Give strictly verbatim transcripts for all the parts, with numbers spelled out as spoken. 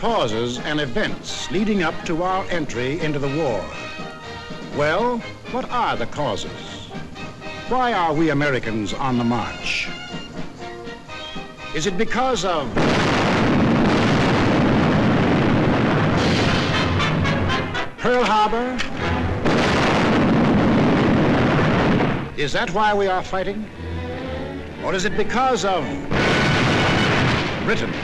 causes and events leading up to our entry into the war. Well, what are the causes? Why are we Americans on the march? Is it because of Pearl Harbor? Is that why we are fighting? Or is it because of Britain?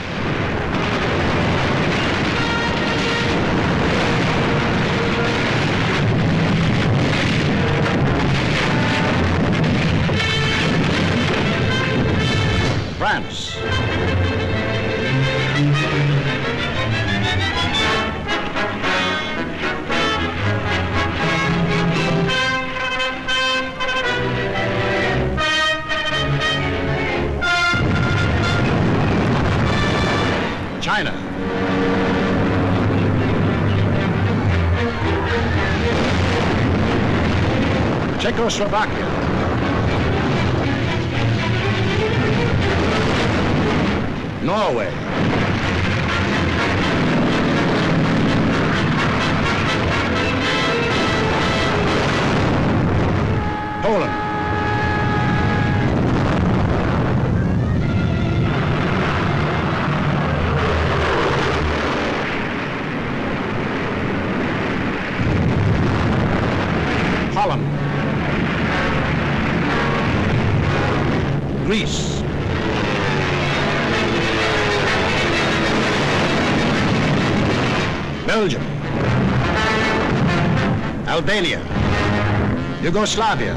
France. China. Czechoslovakia. Norway. Poland. Holland. Greece. Belgium, Albania, Yugoslavia,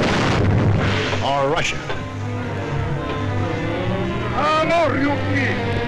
or Russia. Allora,